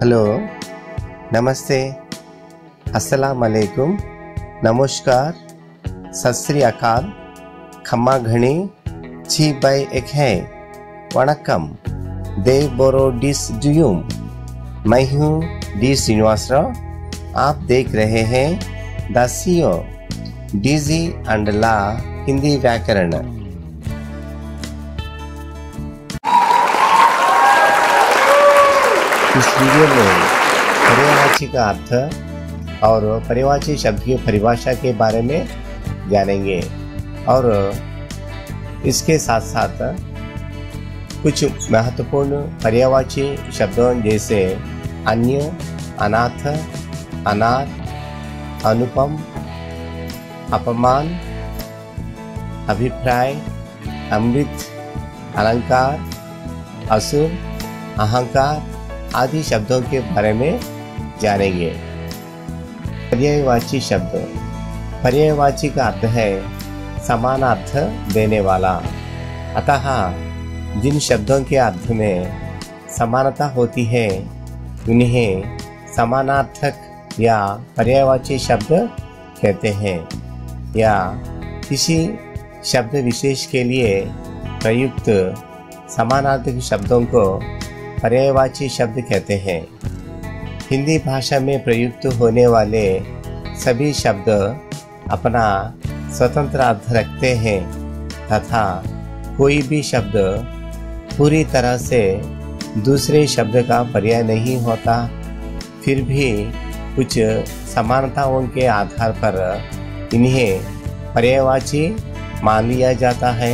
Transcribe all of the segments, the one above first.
Hello, नमस्ते, अस्सलाम वालेकुम, नमस्कार, सत श्री अकाल, खम्मा घनी, ची बाय एक है, वणक्कम, दे बोरो डिस डुयूम। मैं हूँ डी श्रीनिवासराव। आप देख रहे हैं द सीओ डीजी एंड ला हिंदी व्याकरण। इस वीडियो में पर्यायवाची का अर्थ और पर्यायवाची शब्द की परिभाषा के बारे में जानेंगे और इसके साथ साथ कुछ महत्वपूर्ण पर्यायवाची शब्दों जैसे अन्य, अनाथ, अनार, अनुपम, अपमान, अभिप्राय, अमृत, अलंकार, असुर, अहंकार आदि शब्दों के बारे में जानेंगे। पर्यायवाची शब्द। पर्यायवाची का अर्थ है समानार्थ देने वाला। अतः जिन शब्दों के अर्थ में समानता होती है उन्हें समानार्थक या पर्यायवाची शब्द कहते हैं, या किसी शब्द विशेष के लिए प्रयुक्त समानार्थक शब्दों को पर्यायवाची शब्द कहते हैं। हिंदी भाषा में प्रयुक्त होने वाले सभी शब्द अपना स्वतंत्र अर्थ रखते हैं तथा कोई भी शब्द पूरी तरह से दूसरे शब्द का पर्याय नहीं होता। फिर भी कुछ समानताओं के आधार पर इन्हें पर्यायवाची मान लिया जाता है।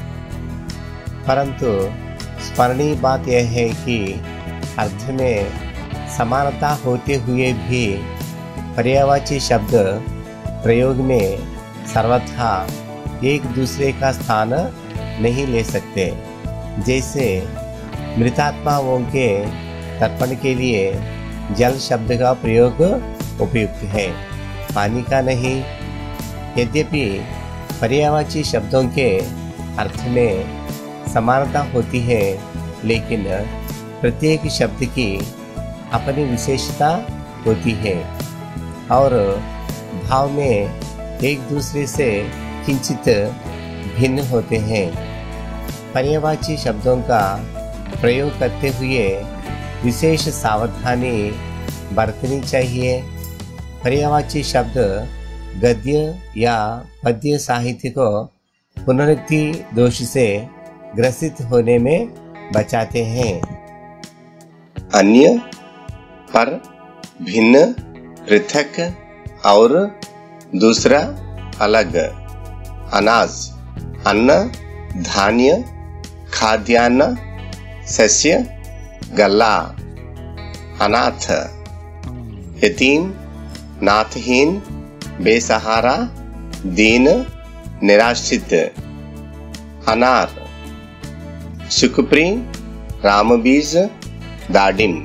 परंतु स्मरणीय बात यह है कि अर्थ में समानता होते हुए भी पर्यायवाची शब्द प्रयोग में सर्वथा एक दूसरे का स्थान नहीं ले सकते। जैसे मृतात्माओं के तर्पण के लिए जल शब्द का प्रयोग उपयुक्त है, पानी का नहीं। यद्यपि पर्यायवाची शब्दों के अर्थ में समानता होती है, लेकिन प्रत्येक शब्द की अपनी विशेषता होती है और भाव में एक दूसरे से किंचित भिन्न होते हैं। पर्यायवाची शब्दों का प्रयोग करते हुए विशेष सावधानी बरतनी चाहिए। पर्यायवाची शब्द गद्य या पद्य साहित्य को पुनरुक्ति दोष से ग्रसित होने में बचाते हैं। अन्य, पर, भिन्न, पृथक और दूसरा, अलग। अनाज, अन्न, धान्य, खाद्यान्न, सस्य, गल्ला। अनाथ, यतीम, नाथहीन, बेसहारा, दीन, निराश्रित। अनार, सुखप्री, रामबीज, दाडिम।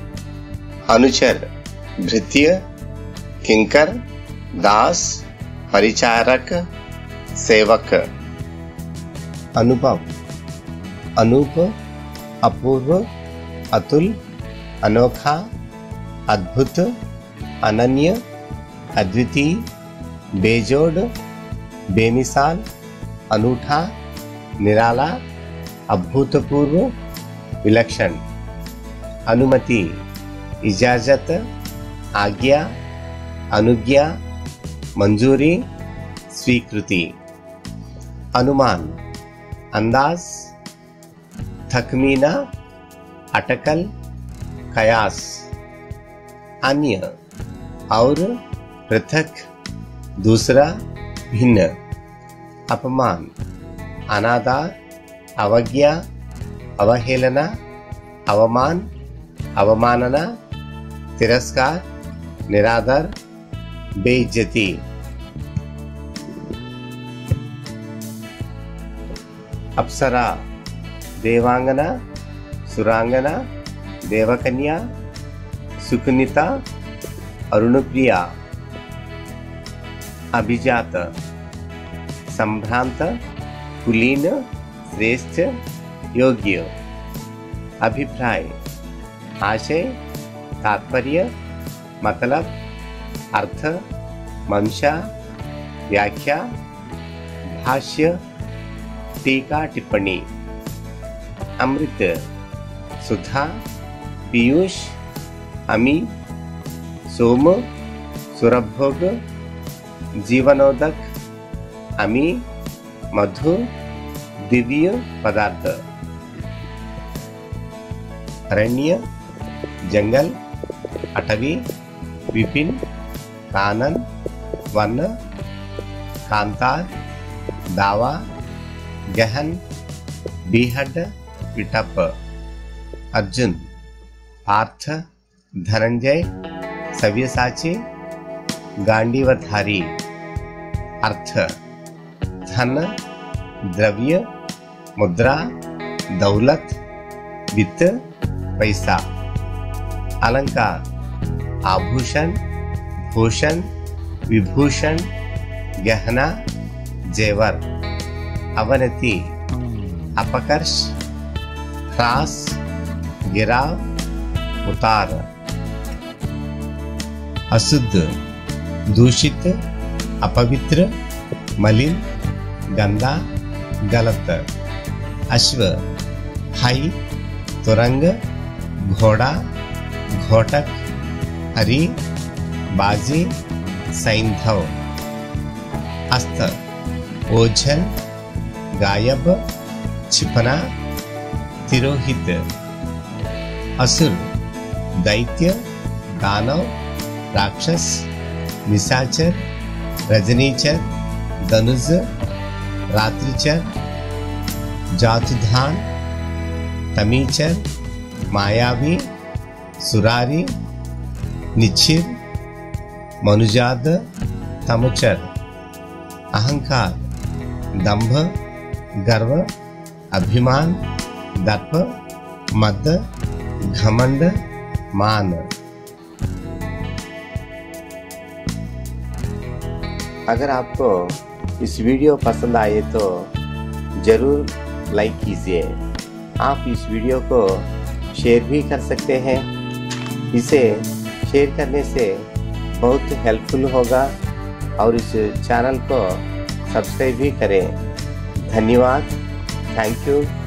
अनुचर, भृत्य, किंकर, दास, परिचारक, सेवक। अनुपम, अनूप, अपूर्व, अतुल, अनोखा, अद्भुत, अनन्य, अद्वितीय, बेजोड़, बेमिसाल, अनूठा, निराला, अभूतपूर्व, विलक्षण। अनुमति, इजाजत, आज्ञा, अनुज्ञा, मंजूरी, स्वीकृति। अनुमान, अंदाज, तखमीना, अटकल, कयास। अन्य, और, पृथक, दूसरा, भिन्न। अपमान, अनादर, अवज्ञा, अवहेलना, अवमान, अवमानना, तिरस्कार, निरादर, बेइज्जती। अप्सरा, देवांगना, सुरांगना, देवकन्या, सुकनिता, अरुणप्रिया। अभिजात, संभ्रांत, कुलीन, श्रेष्ठ, योग्य। अभिप्राय, आशय, तात्पर्य, मतलब, अर्थ, मंशा, व्याख्या, भाष्य, टीका टिप्पणी। अमृत, सुधा, पीयूष, अमी, सोम, सुरभोग, जीवनोदक, अमी, मधु, दिव्य पदार्थ। अरण्य, जंगल, अटवी, विपिन, कानन, वन, कांतार, दावा, गहन, बीहड, पिटप। अर्जुन, पार्थ, धनंजय, सव्यसाची, गांडीवधारी। अर्थ, धन, द्रव्य, मुद्रा, दौलत, वित्त, पैसा। अलंकार, आभूषण, भूषण, विभूषण, गहना, जेवर। अवनति, अपकर्ष, ह्रास, गिराव, उतार। अशुद्ध, दूषित, अपवित्र, मलिन, गंदा, गलत। अश्व, हाई, तुरंग, घोड़ा, घोटक, हरी, बाजी, सैंधव। अस्त्र, ओझल, गायब, छिपना, तिरोहित। असुर, दैत्य, दानव, राक्षस, निशाचर, रजनीचर, धनुज, रात्रिचर, जातुधान, तमीचर, मायावी, सुरारी, निच्छिर, मनुजाद, तमुचर। अहंकार, दंभ, गर्व, अभिमान, दर्प, मद, घमंड, मान। अगर आपको इस वीडियो पसंद आए तो जरूर लाइक कीजिए। आप इस वीडियो को शेयर भी कर सकते हैं। इसे शेयर करने से बहुत हेल्पफुल होगा और इस चैनल को सब्सक्राइब भी करें। धन्यवाद। Thank you.